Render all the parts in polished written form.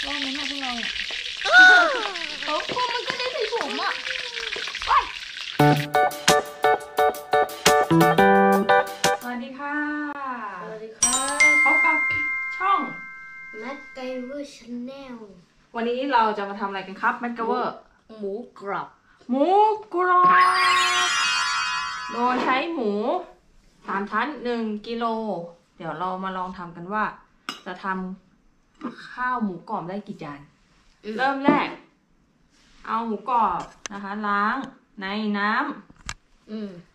รอบนั้นพวกเราเนี่ยเขาพวกมันก็ได้ใส่ผมอ่ะสวัสดีค่ะสวัสดีครับพบกับช่อง MacGyver Channel วันนี้เราจะมาทำอะไรกันครับ MacGyver หมูกรอบหมูกรอบโดยใช้หมู3 ชั้น1 กิโลเดี๋ยวเรามาลองทำกันว่าจะทำข้าวหมูกรอบได้กี่จานเริ่มแรกเอาหมูกรอบนะคะล้างในน้ำ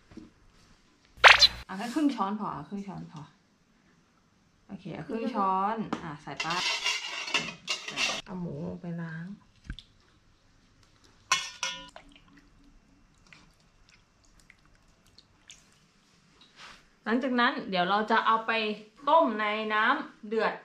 เอาแค่ครึ่งช้อนพอครึ่งช้อนพอโอเคครึ่งช้อนใส่ปลาเอาหมูลงไปล้างหลังจากนั้นเดี๋ยวเราจะเอาไปต้มในน้ำเดือด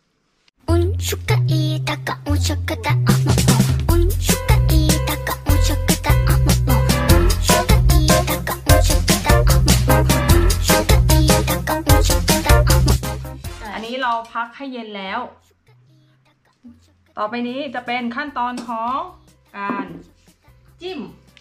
อันนี้เราพักให้เย็นแล้วต่อไปนี้จะเป็นขั้นตอนของการจิ้ม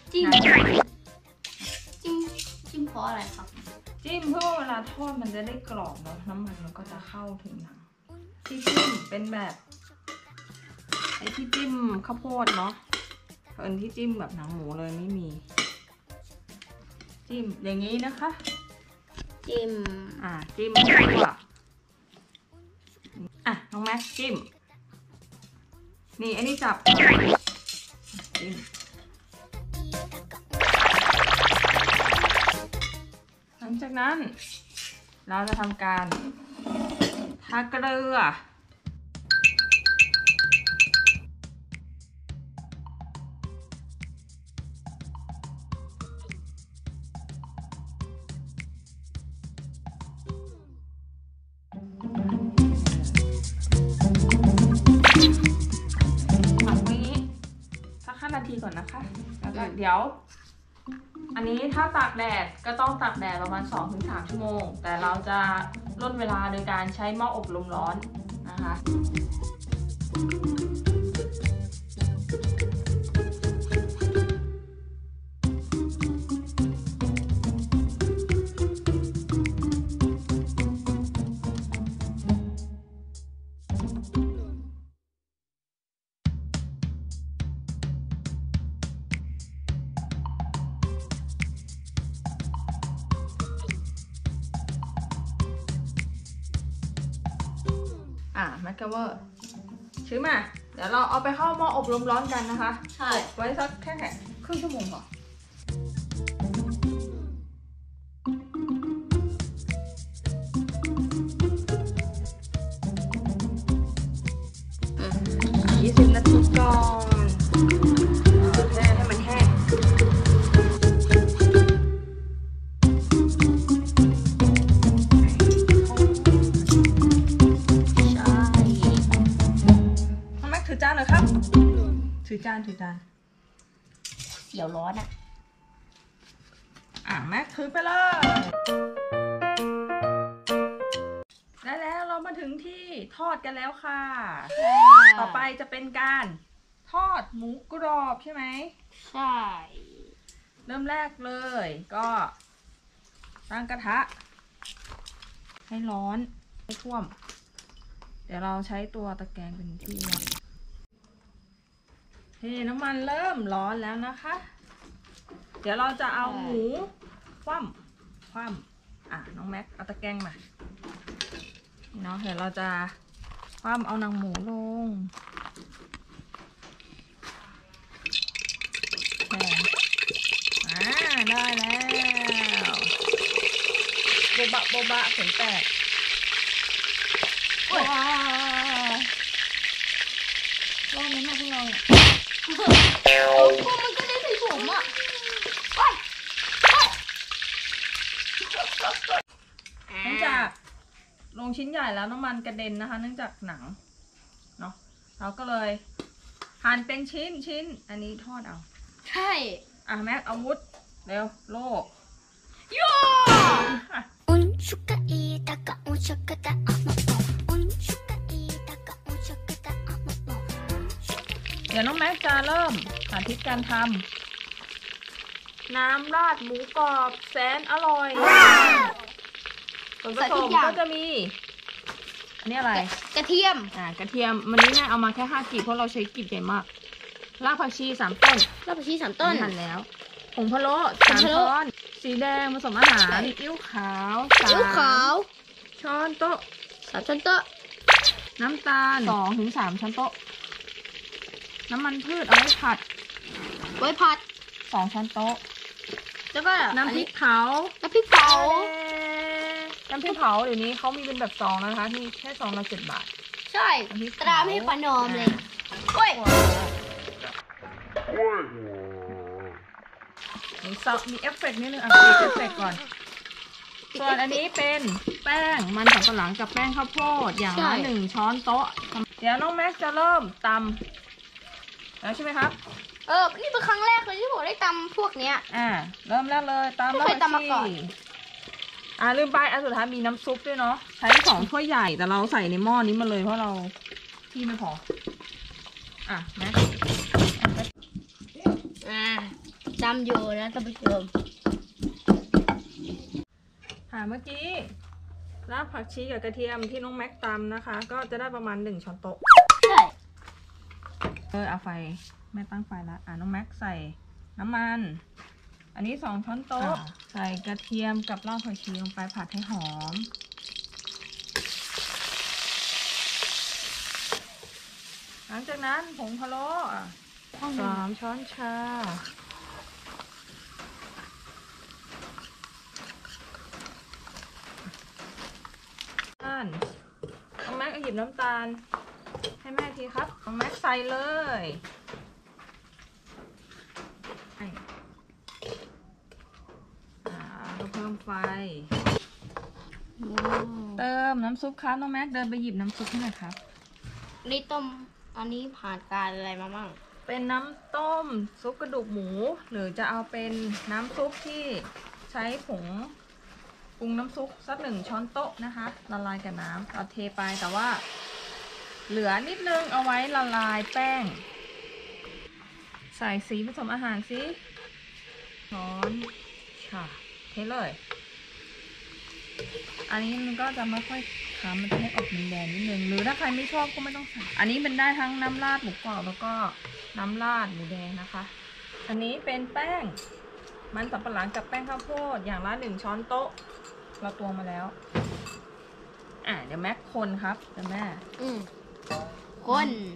เพราะอะไรครับจิ้มเพื่อเวลาทอดมันจะได้กรอบเนาะน้ำมันมันก็จะเข้าถึงหนังที่จิ้มเป็นแบบไอ้ที่จิ้มข้าวโพดเนาะเป็นที่จิ้มแบบหนังหมูเลยไม่มีจิ้มอย่างนี้นะคะจิ้มจิ้มทั่วน้องแม็กจิ้มนี่อันนี้จับจิ้มหลังจากนั้นเราจะทำการทาเกลือนาทีก่อนนะคะแล้วก็เดี๋ยวอันนี้ถ้าตากแดดก็ต้องตากแดดประมาณ 2-3 ชั่วโมงแต่เราจะลดเวลาโดยการใช้หม้ออบลมร้อนนะคะMacGyver ชื้อมาเดี๋ยวเราเอาไปเข้าหม้ออบลมร้อนกันนะคะใช่ไว้สักแค่ครึ่งชั่วโมงก่อน20 นาทีก่อนให้มันแห้งถือจานเลยครับถือจานเดี๋ยวร้อนแม็กถือไปเลยได้แล้วเรามาถึงที่ทอดกันแล้วค่ะต่อไปจะเป็นการทอดหมูกรอบใช่ไหมใช่เริ่มแรกเลยก็ตั้งกระทะให้ร้อนให้ท่วมเดี๋ยวเราใช้ตัวตะแกรงเป็นที่วัดน้ำมันเริ่มร้อนแล้วนะคะเดี๋ยวเราจะเอาหมูคว่ำน้องแม็กเอาตะแกรงมาเนาะเดี๋ยวเราจะคว่ำเอาหนังหมูลงได้แล้วโบบะเสียงแตกรอบนั้นพวกเราเนี่ยพวกมันก็ได้ใส่ผมอ่ะเนื่องจากลงชิ้นใหญ่แล้วน้ำมันกระเด็นนะคะเนื่องจากหนังเนาะเราก็เลยหั่นเป็นชิ้นอันนี้ทอดเอาใช่แม็กอาวุธเร็วโล่โย่เดี๋ยวน้องแม็กจะเริ่มสาธิตการทำน้ำราดหมูกรอบแสนอร่อยส่วนผสมก็จะมีอันนี้อะไรกระเทียมกระเทียมวันนี้แม่เอามาแค่5 กีบเพราะเราใช้กีบใหญ่มากรากผักชี3 ต้นรากผักชี3 ต้นหั่นแล้วผงพะโล้ผง 3 พะโล้ช้อนสีแดงผสมอาหารใช่ซีอิ๊วขาวซีอิ๊วขาว 3 ช้อนโต๊ะ 3 ช้อนโต๊ะน้ำตาล2 ถึง 3 ช้อนโต๊ะน้ำมันพืชเอาไว้ผัดไว้ผัด 2 ช้อนโต๊ะแล้วก็น้ำพริกเผาน้ำพริกเผาน้ำพริกเผาเดี๋ยวนี้เขามีเป็นแบบซองแล้วนะคะนี่แค่ซองละ7 บาทใช่น้ำพริกเผาตราไม่ให้ประนอมเลยโอ้ยมีเอฟเฟกต์นิดนึงปิดเอฟเฟกต์ก่อน ส่วนอันนี้เป็นแป้งมันสำปะหลังกับแป้งข้าวโพดอย่างละ1 ช้อนโต๊ะเดี๋ยวน้องแม็กซ์จะเริ่มตำแล้วใช่ไหมครับนี่เป็นครั้งแรกเลยที่ผมได้ตำพวกเนี้ยเริ่มแรกเลยตำไม่เคยตำมาก่อนลืมไปอันสุดท้ายมีน้ำซุปด้วยเนาะใช้2 ถ้วยใหญ่แต่เราใส่ในหม้อนี้มาเลยเพราะเราที่ไม่พอแม็กซ์ตำอยู่นะท่านผู้ชมเมื่อกี้รากผักชีกับกระเทียมที่น้องแม็กตำนะคะก็จะได้ประมาณ1 ช้อนโต๊ะใช่เอาไฟแม่ตั้งไฟแล้วน้องแม็กใส่น้ำมันอันนี้2 ช้อนโต๊ะใส่กระเทียมกับรากผักชีลงไปผัดให้หอมหลังจากนั้นผงพะโล้3 ช้อนชาน้องแม็กหยิบน้ำตาลให้แม่ทีครับน้องแม็กใส่เลยเพิ่มไฟเติมน้ำซุปครับน้องแม็กเดินไปหยิบน้ำซุปให้หน่อยครับนี่ต้มอันนี้ผ่านการอะไรมาบ้างเป็นน้ำต้มซุปกระดูกหมูหรือจะเอาเป็นน้ำซุปที่ใช้ผงปรุงน้ำซุปสัก1 ช้อนโต๊ะนะคะละลายกับน้ำเอาเทไปแต่ว่าเหลือนิดนึงเอาไว้ละลายแป้งใส่สีผสมอาหารสิช้อนเทเลย อันนี้มันก็จะไม่ค่อยมันจะให้ออกแดงๆนิดนึงหรือถ้าใครไม่ชอบก็ไม่ต้องใส่อันนี้เป็นได้ทั้งน้ำราดหมูกรอบแล้วก็น้ำราดหมูแดงนะคะ อันนี้เป็นแป้งมันสำปะหลังกับแป้งข้าวโพดอย่างละ1 ช้อนโต๊ะเราตวงมาแล้วเดี๋ยวแม็กคนครับเดี๋ยวแม่คน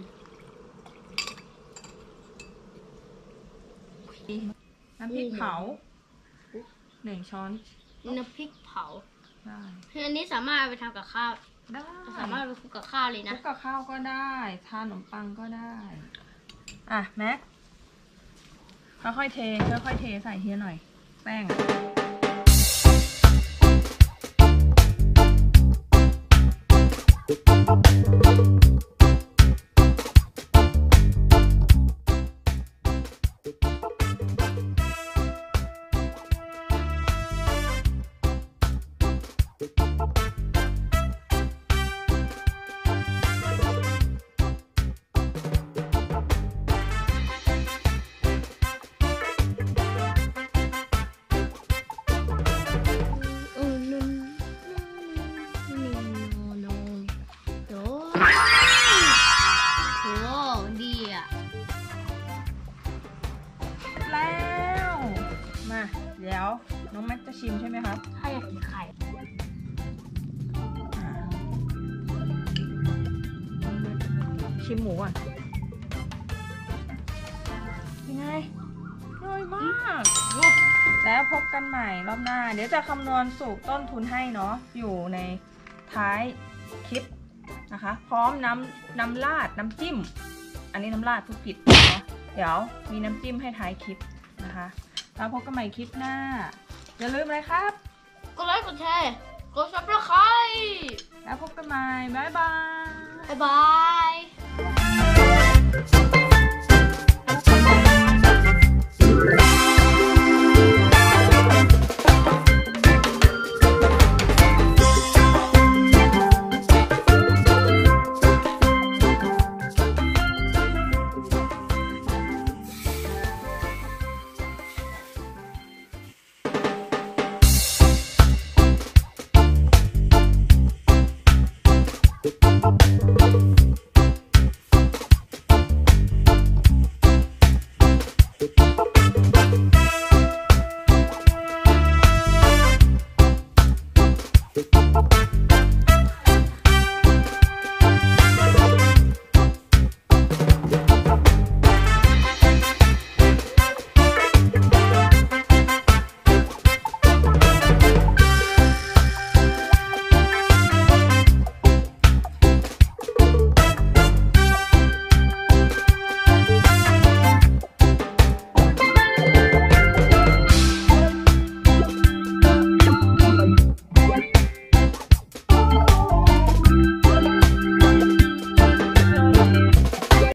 น้ำพริกเผา1 ช้อนน้ำพริกเผาได้อันนี้สามารถเอาไปทำกับข้าวได้สามารถเอาไปคลุกกับข้าวเลยนะคลุกกับข้าวก็ได้ทานขนมปังก็ได้แม็กค่อยๆเทใส่ทีละหน่อยแป้งแล้วมาเดี๋ยวน้องแม็กจะชิมใช่ไหมครับถ้าอยากกินไข่ชิมหมูอ่ะยังไงอร่อยมากแล้วพบกันใหม่รอบหน้าเดี๋ยวจะคำนวณสูตรต้นทุนให้เนาะอยู่ในท้ายคลิปนะคะพร้อมน้ำราดน้ำจิ้มอันนี้น้ำราดทุกผิดเนาะเดี๋ยวมีน้ำจิ้มให้ท้ายคลิปนะคะแล้วพบกันใหม่คลิปหน้าอย่าลืมเลยครับกดไลค์กดแชร์กดซับสไครต์แล้วพบกันใหม่บ๊ายบายบ๊ายบาย